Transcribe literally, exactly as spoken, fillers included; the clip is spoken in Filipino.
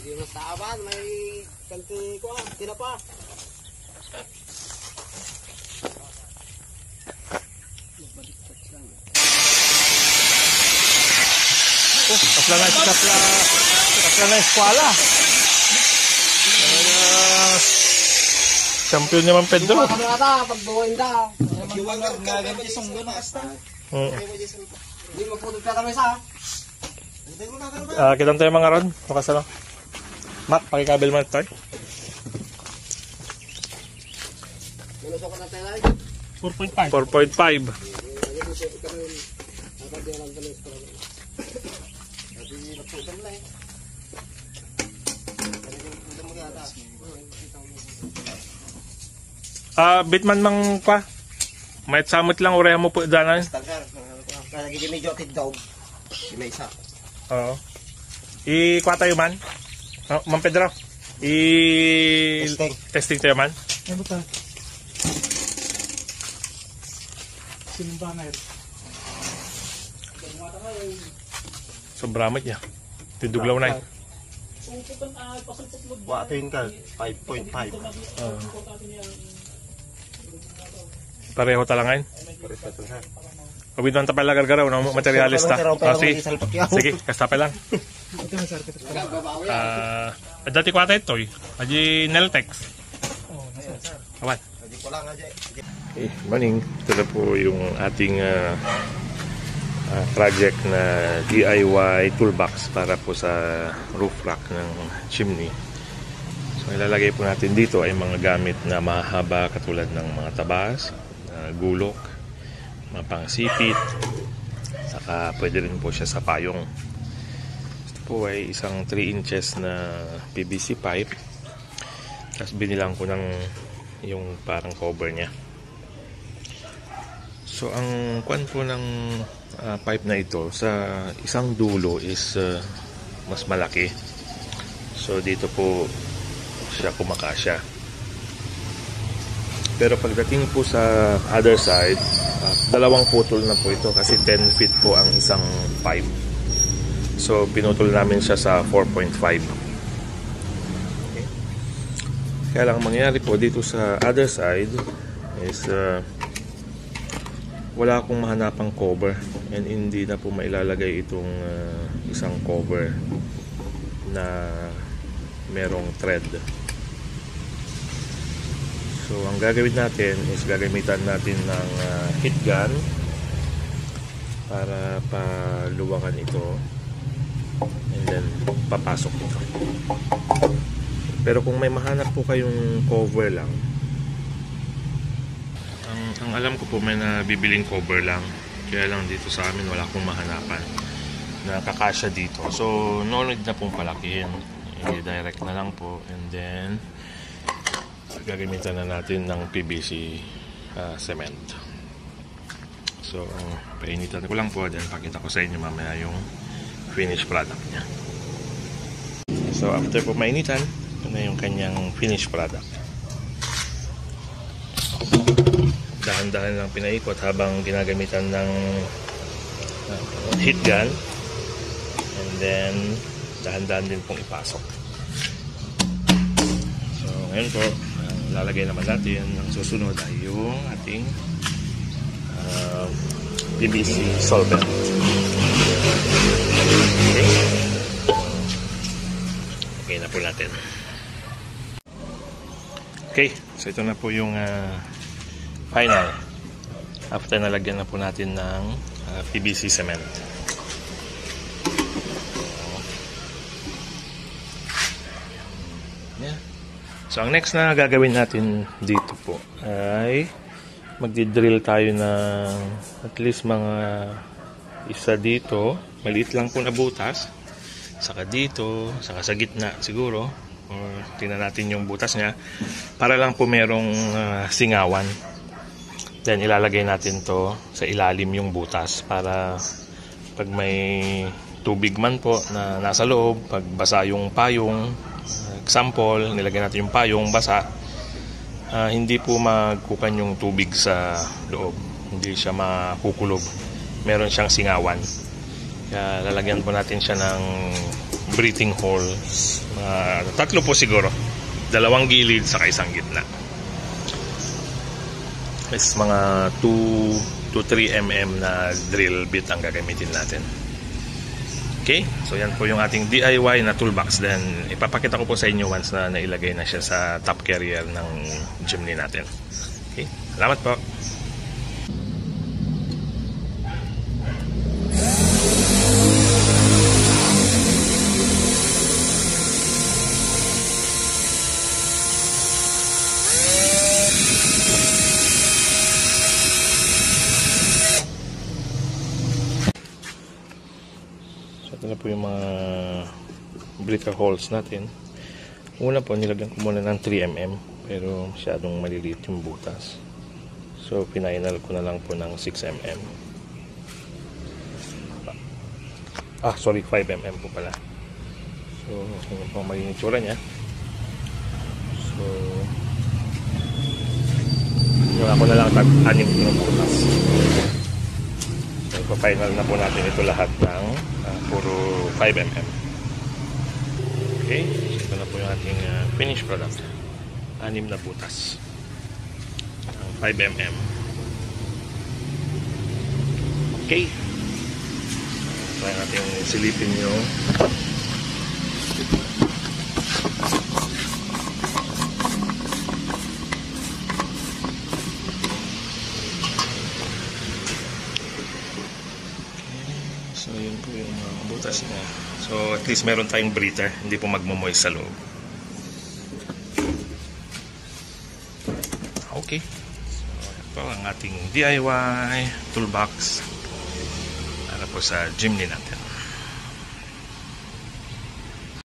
Yung saaban, may kanti ko ah, tinapa. Oh, kapla na, kapla, kapla na eskwala. Uh, champion naman Pedro. Buwa kami ata, pagbuwain daw. Yung gaganti sunggo na kasta. Hindi maputol ka kami sa. Ah, kitang tayo mga ron. Makas lang. Mac, pakikabel mo ito. Minusok ko na tayo lang. four point five. four point five. Ah, bitman mang pa. May samot lang ureha mo po danan. Lagi kami jotted dog. May isa. Oo. I-kwa tayo man. Oh, Ma'am Pedro. I Testing. testing tayo man. Ano ba? Sinimbangan. Sobrang niya. Tinduglaw na eh. Watin ka, five point five. Uh, pareho talangain. Kabit man tapay lagar garaw ng materialista. Ah, sige, sige, kastapay lang. Ah, uh, dati ko ata ito eh. Aji Neltex. Awan. Eh, morning. Ito na po yung ating uh, uh, project na D I Y toolbox para po sa roof rack ng chimney. So ilalagay po natin dito ay mga gamit na mahaba katulad ng mga tabas, uh, gulok, mga pangsipit, saka pwede rin po siya sa payong. Ito po ay isang three inches na P V C pipe, tapos binilang ko ng yung parang cover nya. So ang kwan po ng uh, pipe na ito sa isang dulo is uh, mas malaki, so dito po siya kumakasya. Pero pagdating po sa other side, uh, dalawang putol na po ito kasi ten feet po ang isang pipe. So pinutol namin siya sa four point five. Okay. Kaya lang mangyayari po dito sa other side is uh, wala akong mahanapang cover, and hindi na po mailalagay itong uh, isang cover na merong thread. So ang gagawin natin is gagamitan natin ng uh, heat gun para paluwakan ito, and then papasok ito. Pero kung may mahanap po kayong cover lang, ang, ang alam ko po may nabibiling cover lang, kaya lang dito sa amin wala akong mahanapan na kakasya dito. So no need na pong palakihin, i-direct na lang po, and then gagamitan na natin ng P V C uh, cement. So painitan ko lang po, then pakita ko sa inyo mamaya yung finished product niya. So after po mainitan, ito na yung kanyang finished product. Dahan-dahan lang pinaikot habang ginagamitan ng uh, heat gun, and then dahan-dahan din pong ipasok. So ngayon po, uh, lalagay naman natin ang susunod ay yung ating uh, P V C solvent. Okay, okay na po natin. Okay, so ito na po yung uh, final after nalagyan na po natin ng uh, P V C cement. Yeah. So ang next na gagawin natin dito po ay magdi-drill tayo ng at least mga isa dito, maliit lang po na butas, saka dito, saka sa gitna siguro, or tingnan natin yung butas niya para lang po merong uh, singawan. Then ilalagay natin to sa ilalim yung butas para pag may tubig man po na nasa loob, pag basa yung payong, example, nilagay natin yung payong basa, uh, hindi po magkukan yung tubig sa loob, hindi siya makukulob, meron siyang singawan. Kaya lalagyan po natin siya ng breathing holes. Mga tatlo po siguro. Dalawang gilid sa isang gitna. Is mga two to three millimeter na drill bit ang gagamitin natin. Okay, so yan po yung ating D I Y na toolbox. Then ipapakita ko po sa inyo once na nailagay na siya sa top carrier ng Jimny natin. Okay, salamat po. Ito na po yung mga breaker holes natin. Una po, nilagyan ko muna ng three millimeter pero masyadong maliliit yung butas. So, pinainal ko na lang po ng six millimeter. Ah, sorry, five millimeter po pala. So, yun po ang magiging itsura niya. So, yun ako na lang tag-anim ng butas. So, final na po natin ito lahat ng uh, puro five millimeter. Okay, so ito na po yung ating uh, finished product. Anim na butas ng five millimeter. Okay, try natin silipin yung so yun po yung uh, butas niya. So at least meron tayong breather, hindi po magmo-moist sa loob. Okay, so ito ang ating D I Y toolbox para po sa Jimny natin.